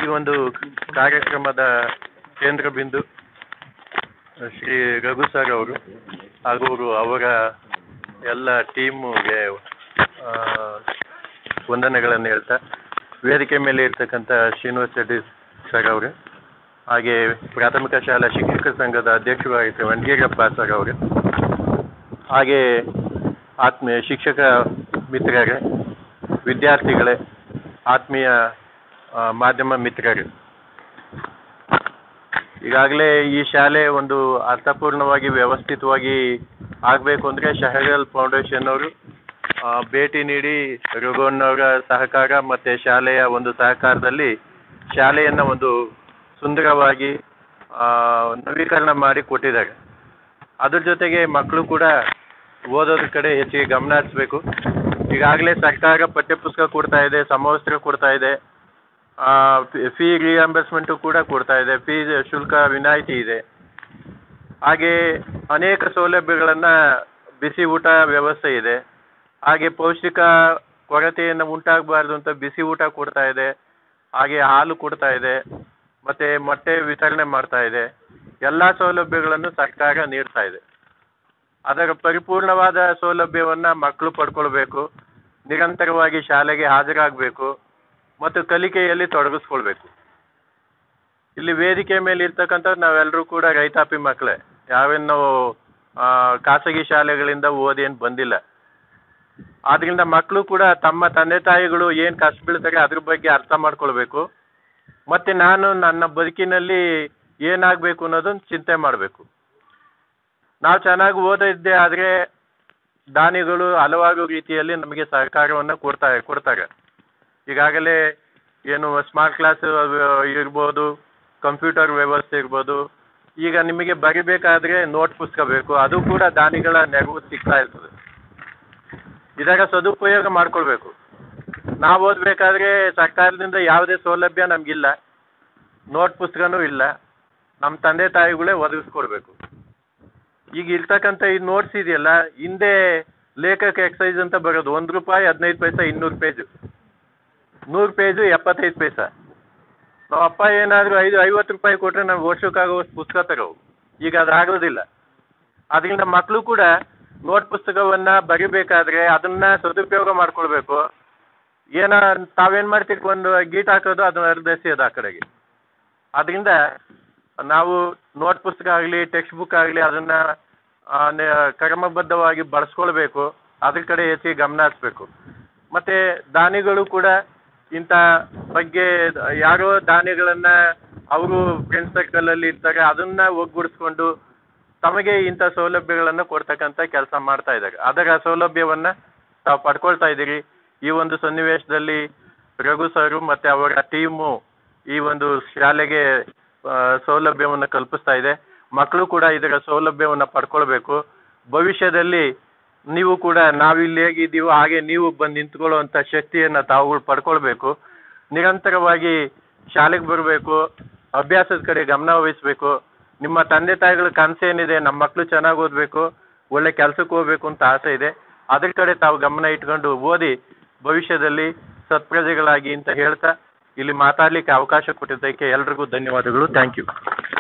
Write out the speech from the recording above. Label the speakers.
Speaker 1: ಈ ಒಂದು ಕಾರ್ಯಕ್ರಮದ ಕೇಂದ್ರ ಬಿಂದು ಶ್ರೀ ರಘು ಸರ್ ಅವರು ಹಾಗೂ ಅವರ ಎಲ್ಲ ಟೀಮ್ಗೆ ವಂದನೆಗಳನ್ನು ಹೇಳ್ತಾ, ವೇದಿಕೆ ಮೇಲೆ ಇರ್ತಕ್ಕಂಥ ಶ್ರೀನಿವಾಸ್ ರೆಡ್ಡಿ ಸರ್ ಅವರು, ಹಾಗೆ ಪ್ರಾಥಮಿಕ ಶಾಲಾ ಶಿಕ್ಷಕರ ಸಂಘದ ಅಧ್ಯಕ್ಷರಾಗಿದ್ದ ವಂಡಗೇರಪ್ಪ ಸರ್ ಅವರು, ಹಾಗೆ ಆತ್ಮೀಯ ಶಿಕ್ಷಕ ಮಿತ್ರರೇ, ವಿದ್ಯಾರ್ಥಿಗಳೇ, ಆತ್ಮೀಯ ಮಾಧ್ಯಮ ಮಿತ್ರರೇ, ಈಗಾಗಲೇ ಈ ಶಾಲೆ ಒಂದು ಅರ್ಥಪೂರ್ಣವಾಗಿ ವ್ಯವಸ್ಥಿತವಾಗಿ ಆಗಬೇಕು ಅಂದರೆ ಶಹರಲ್ ಫೌಂಡೇಶನ್ ಅವರು ಭೇಟಿ ನೀಡಿ ರಘುವಣ್ಣವರ ಸಹಕಾರ ಮತ್ತು ಶಾಲೆಯ ಒಂದು ಸಹಕಾರದಲ್ಲಿ ಶಾಲೆಯನ್ನು ಒಂದು ಸುಂದರವಾಗಿ ನವೀಕರಣ ಮಾಡಿ ಕೊಟ್ಟಿದ್ದಾರೆ. ಅದ್ರ ಜೊತೆಗೆ ಮಕ್ಕಳು ಕೂಡ ಓದೋದ್ರ ಕಡೆ ಹೆಚ್ಚಿಗೆ ಗಮನ ಹರಿಸಬೇಕು. ಈಗಾಗಲೇ ಸರ್ಕಾರ ಪಠ್ಯಪುಸ್ತಕ ಕೊಡ್ತಾ ಇದೆ, ಸಮವಸ್ತ್ರ ಕೊಡ್ತಾ ಇದೆ, ಫೀ ರಿಯಂಬರ್ಸ್ಮೆಂಟು ಕೂಡ ಕೊಡ್ತಾ ಇದೆ, ಫೀ ಶುಲ್ಕ ವಿನಾಯಿತಿ ಇದೆ. ಹಾಗೆ ಅನೇಕ ಸೌಲಭ್ಯಗಳನ್ನು, ಬಿಸಿ ಊಟ ವ್ಯವಸ್ಥೆ ಇದೆ. ಹಾಗೆ ಪೌಷ್ಟಿಕ ಕೊರತೆಯನ್ನು ಉಂಟಾಗಬಾರ್ದು ಅಂತ ಬಿಸಿ ಊಟ ಕೊಡ್ತಾ ಇದೆ, ಹಾಗೆ ಹಾಲು ಕೊಡ್ತಾ ಇದೆ, ಮತ್ತು ಮೊಟ್ಟೆ ವಿತರಣೆ ಮಾಡ್ತಾ ಇದೆ. ಎಲ್ಲ ಸೌಲಭ್ಯಗಳನ್ನು ಸರ್ಕಾರ ನೀಡ್ತಾ ಇದೆ. ಅದರ ಪರಿಪೂರ್ಣವಾದ ಸೌಲಭ್ಯವನ್ನು ಮಕ್ಕಳು ಪಡ್ಕೊಳ್ಬೇಕು, ನಿರಂತರವಾಗಿ ಶಾಲೆಗೆ ಹಾಜರಾಗಬೇಕು ಮತ್ತು ಕಲಿಕೆಯಲ್ಲಿ ತೊಡಗಿಸ್ಕೊಳ್ಬೇಕು. ಇಲ್ಲಿ ವೇದಿಕೆ ಮೇಲೆ ಇರ್ತಕ್ಕಂಥ ನಾವೆಲ್ಲರೂ ಕೂಡ ರೈತಾಪಿ ಮಕ್ಕಳೇ, ಯಾವೇನು ಖಾಸಗಿ ಶಾಲೆಗಳಿಂದ ಓದಿ ಏನು ಬಂದಿಲ್ಲ. ಆದ್ದರಿಂದ ಮಕ್ಕಳು ಕೂಡ ತಮ್ಮ ತಂದೆ ತಾಯಿಗಳು ಏನು ಕಷ್ಟ ಬೀಳ್ತಾರೆ ಅದ್ರ ಬಗ್ಗೆ ಅರ್ಥ ಮಾಡ್ಕೊಳ್ಬೇಕು. ಮತ್ತು ನಾನು ನನ್ನ ಬದುಕಿನಲ್ಲಿ ಏನಾಗಬೇಕು ಅನ್ನೋದನ್ನು ಚಿಂತೆ ಮಾಡಬೇಕು. ನಾವು ಚೆನ್ನಾಗಿ ಓದಿದ್ದೆ ಆದರೆ ದಾನಿಗಳು ಹಲವಾರು ರೀತಿಯಲ್ಲಿ ನಮಗೆ ಸಹಕಾರವನ್ನು ಕೊಡ್ತಾರೆ. ಈಗಾಗಲೇ ಏನು ಸ್ಮಾರ್ಟ್ ಕ್ಲಾಸ್ ಇರ್ಬೋದು, ಕಂಪ್ಯೂಟರ್ ವ್ಯವಸ್ಥೆ ಇರ್ಬೋದು. ಈಗ ನಿಮಗೆ ಬರಿಬೇಕಾದ್ರೆ ನೋಟ್ ಪುಸ್ತಕ ಬೇಕು, ಅದು ಕೂಡ ದಾನಿಗಳ ನೆರವು ಸಿಗ್ತಾ ಇರ್ತದೆ. ಇದರ ಸದುಪಯೋಗ ಮಾಡ್ಕೊಳ್ಬೇಕು. ನಾವು ಓದಬೇಕಾದ್ರೆ ಸರ್ಕಾರದಿಂದ ಯಾವುದೇ ಸೌಲಭ್ಯ ನಮಗಿಲ್ಲ, ನೋಟ್ ಪುಸ್ತಕನೂ ಇಲ್ಲ, ನಮ್ಮ ತಂದೆ ತಾಯಿಗಳೇ ಒದಗಿಸ್ಕೊಡ್ಬೇಕು. ಈಗ ಇರ್ತಕ್ಕಂಥ ಈ ನೋಟ್ಸ್ ಇದೆಯಲ್ಲ, ಹಿಂದೆ ಲೇಖಕ ಎಕ್ಸೈಸ್ ಅಂತ ಬರೋದು, ₹1 15 ಪೈಸೆ 200 ಪೇಜು, 100 ಪೇಜು 75 ಪೈಸೆ. ನಾವು ಅಪ್ಪ ಏನಾದರೂ ₹50 ಕೊಟ್ಟರೆ ನಾವು ವರ್ಷಕ್ಕಾಗುವಷ್ಟು ಪುಸ್ತಕ ತಗೋ. ಈಗ ಅದಾಗೋದಿಲ್ಲ. ಅದರಿಂದ ಮಕ್ಕಳು ಕೂಡ ನೋಟ್ ಪುಸ್ತಕವನ್ನು ಬರಿಬೇಕಾದ್ರೆ ಅದನ್ನು ಸದುಪಯೋಗ ಮಾಡ್ಕೊಳ್ಬೇಕು. ತಾವೇನು ಮಾಡ್ತೀವಿ, ಒಂದು ಗೀಟ್ ಹಾಕೋದು, ಅದನ್ನು ಅರ್ಧಿಸೋದು ಆ ಕಡೆಗೆ. ಅದರಿಂದ ನಾವು ನೋಟ್ ಪುಸ್ತಕ ಆಗಲಿ, ಟೆಕ್ಸ್ಟ್ ಬುಕ್ ಆಗಲಿ, ಅದನ್ನು ಕ್ರಮಬದ್ಧವಾಗಿ ಬಳಸ್ಕೊಳ್ಬೇಕು. ಅದ್ರ ಕಡೆ ಹೆಚ್ಚಿಗೆ ಗಮನ ಹರಿಸ್ಬೇಕು. ಮತ್ತು ದಾನಿಗಳು ಕೂಡ ಇಂಥ ಬಗ್ಗೆ ಯಾರೋ ದಾನಿಗಳನ್ನು ಅವರು ಫ್ರೆಂಡ್ ಸರ್ಕಲಲ್ಲಿ ಇರ್ತಾರೆ, ಅದನ್ನು ಒಗ್ಗೂಡಿಸ್ಕೊಂಡು ತಮಗೆ ಇಂಥ ಸೌಲಭ್ಯಗಳನ್ನು ಕೊಡ್ತಕ್ಕಂಥ ಕೆಲಸ ಮಾಡ್ತಾ ಇದ್ದಾರೆ. ಅದರ ಸೌಲಭ್ಯವನ್ನು ತಾವು ಪಡ್ಕೊಳ್ತಾ ಇದ್ದೀರಿ. ಈ ಒಂದು ಸನ್ನಿವೇಶದಲ್ಲಿ ರಘು ಸರು ಮತ್ತು ಅವರ ಟೀಮು ಈ ಒಂದು ಶಾಲೆಗೆ ಸೌಲಭ್ಯವನ್ನು ಕಲ್ಪಿಸ್ತಾ ಇದೆ. ಮಕ್ಕಳು ಕೂಡ ಇದರ ಸೌಲಭ್ಯವನ್ನು ಪಡ್ಕೊಳ್ಬೇಕು. ಭವಿಷ್ಯದಲ್ಲಿ ನೀವು ಕೂಡ ನಾವಿಲ್ಲಿ ಹೇಗಿದ್ದೀವೋ ಹಾಗೆ ನೀವು ಬಂದು ನಿಂತ್ಕೊಳ್ಳುವಂಥ ಶಕ್ತಿಯನ್ನು ತಾವುಗಳು ಪಡ್ಕೊಳ್ಬೇಕು. ನಿರಂತರವಾಗಿ ಶಾಲೆಗೆ ಬರಬೇಕು, ಅಭ್ಯಾಸದ ಕಡೆ ಗಮನ ವಹಿಸಬೇಕು. ನಿಮ್ಮ ತಂದೆ ತಾಯಿಗಳ ಕನಸೇನಿದೆ, ನಮ್ಮ ಮಕ್ಕಳು ಚೆನ್ನಾಗಿ ಓದಬೇಕು, ಒಳ್ಳೆ ಕೆಲಸಕ್ಕೆ ಹೋಗ್ಬೇಕು ಅಂತ ಆಸೆ ಇದೆ, ಅದ್ರ ಕಡೆ ತಾವು ಗಮನ ಇಟ್ಕೊಂಡು ಓದಿ ಭವಿಷ್ಯದಲ್ಲಿ ಸತ್ಪ್ರಜೆಗಳಾಗಿ ಅಂತ ಹೇಳ್ತಾ ಇಲ್ಲಿ ಮಾತಾಡಲಿಕ್ಕೆ ಅವಕಾಶ ಕೊಟ್ಟಿದ್ದಕ್ಕೆ ಎಲ್ರಿಗೂ ಧನ್ಯವಾದಗಳು. Thank you.